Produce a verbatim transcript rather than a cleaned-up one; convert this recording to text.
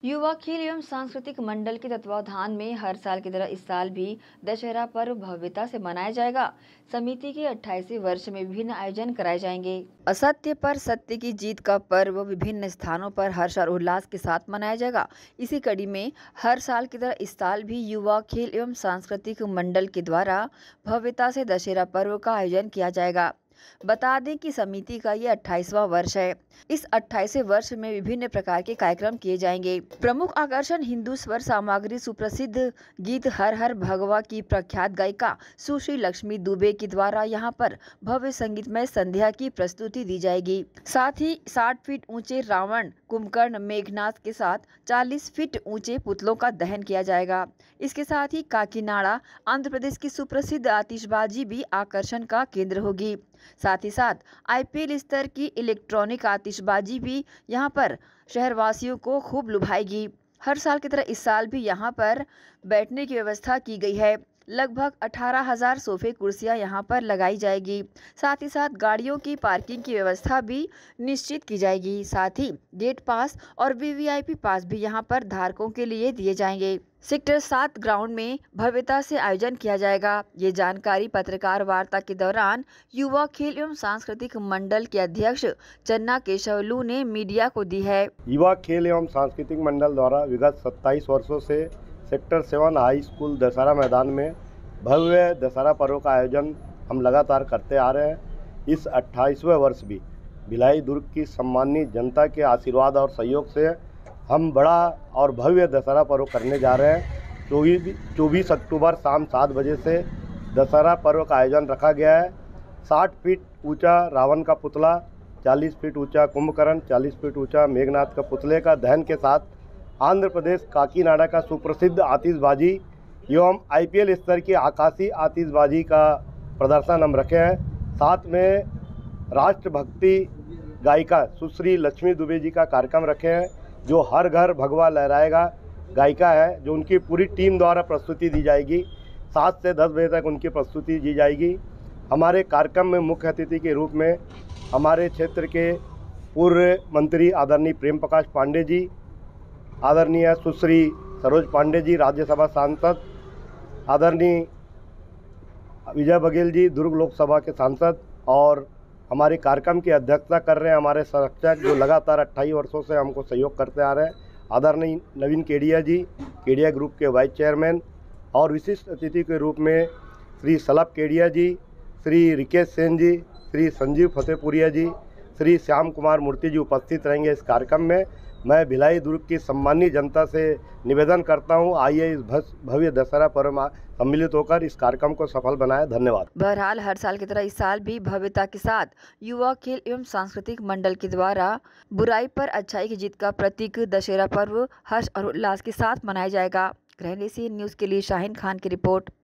युवा खेल एवं सांस्कृतिक मंडल के तत्वावधान में हर साल की तरह इस साल भी दशहरा पर्व भव्यता से मनाया जाएगा। समिति के अट्ठाईसवें वर्ष में विभिन्न आयोजन कराए जाएंगे। असत्य पर सत्य की जीत का पर्व विभिन्न स्थानों पर हर्ष और उल्लास के साथ मनाया जाएगा। इसी कड़ी में हर साल की तरह इस साल भी युवा खेल एवं सांस्कृतिक मंडल के द्वारा भव्यता से दशहरा पर्व का आयोजन किया जाएगा। बता दें कि समिति का ये अट्ठाईसवां वर्ष है। इस अट्ठाईसवें वर्ष में विभिन्न प्रकार के कार्यक्रम किए जाएंगे। प्रमुख आकर्षण हिंदू स्वर सामग्री सुप्रसिद्ध गीत हर हर भगवा की प्रख्यात गायिका सुश्री लक्ष्मी दुबे के द्वारा यहाँ पर भव्य संगीतमय संध्या की प्रस्तुति दी जाएगी। साथ ही साठ फीट ऊंचे रावण कुंभकर्ण मेघनाथ के साथ चालीस फीट ऊंचे पुतलों का दहन किया जाएगा। इसके साथ ही काकीनाडा आंध्र प्रदेश की सुप्रसिद्ध आतिशबाजी भी आकर्षण का केंद्र होगी। साथ ही साथ आईपीएल स्तर की इलेक्ट्रॉनिक आतिशबाजी भी यहां पर शहरवासियों को खूब लुभाएगी। हर साल की तरह इस साल भी यहां पर बैठने की व्यवस्था की गई है। लगभग अठारह हजार सोफे कुर्सियां यहां पर लगाई जाएगी। साथ ही साथ गाड़ियों की पार्किंग की व्यवस्था भी निश्चित की जाएगी। साथ ही गेट पास और वीवीआईपी पास भी यहां पर धारकों के लिए दिए जाएंगे। सेक्टर सात ग्राउंड में भव्यता से आयोजन किया जाएगा। ये जानकारी पत्रकार वार्ता के दौरान युवा खेल एवं सांस्कृतिक मंडल के अध्यक्ष चन्ना केशवलू ने मीडिया को दी है। युवा खेल एवं सांस्कृतिक मंडल द्वारा विगत सत्ताईस वर्षों से sector seven high school Dussehra मैदान में भव्य दशहरा पर्व का आयोजन हम लगातार करते आ रहे हैं। इस अट्ठाईसवें वर्ष भी भिलाई दुर्ग की सम्मानित जनता के आशीर्वाद और सहयोग से हम बड़ा और भव्य दशहरा पर्व करने जा रहे हैं। चौबीस चौबीस अक्टूबर शाम सात बजे से दशहरा पर्व का आयोजन रखा गया है। साठ फीट ऊंचा रावण का पुतला, चालीस फीट ऊंचा कुंभकर्ण, चालीस फीट ऊंचा मेघनाथ का पुतले का दहन के साथ आंध्र प्रदेश काकीनाडा का सुप्रसिद्ध आतिशबाजी एवं आईपीएल स्तर की आकाशीय आतिशबाजी का प्रदर्शन हम रखे हैं। साथ में राष्ट्रभक्ति गायिका सुश्री लक्ष्मी दुबे जी का कार्यक्रम रखे हैं, जो हर घर भगवा लहराएगा गायिका है, जो उनकी पूरी टीम द्वारा प्रस्तुति दी जाएगी। सात से दस बजे तक उनकी प्रस्तुति दी जाएगी। हमारे कार्यक्रम में मुख्य अतिथि के रूप में हमारे क्षेत्र के पूर्व मंत्री आदरणीय प्रेम प्रकाश पांडे जी, आदरणीय सुश्री सरोज पांडे जी राज्यसभा सांसद, आदरणीय विजय बघेल जी दुर्ग लोकसभा के सांसद, और हमारे कार्यक्रम की अध्यक्षता कर रहे हैं हमारे संरक्षक जो लगातार अट्ठाईस वर्षों से हमको सहयोग करते आ रहे हैं, आदरणीय नवीन केडिया जी, केडिया ग्रुप के वाइस चेयरमैन, और विशिष्ट अतिथि के रूप में श्री सलभ केडिया जी, श्री रिकेश सेन जी, श्री संजीव फतेहपुरिया जी, श्री श्याम कुमार मूर्ति जी उपस्थित रहेंगे इस कार्यक्रम में। मैं भिलाई दुर्ग की सम्मानित जनता से निवेदन करता हूं, आइए इस भव्य दशहरा पर्व में सम्मिलित होकर इस कार्यक्रम को सफल बनाएं। धन्यवाद। बहरहाल हर साल की तरह इस साल भी भव्यता के साथ युवा खेल एवं सांस्कृतिक मंडल के द्वारा बुराई पर अच्छाई की जीत का प्रतीक दशहरा पर्व हर्ष और उल्लास के साथ मनाया जाएगा। ग्रहण न्यूज के लिए शाहीन खान की रिपोर्ट।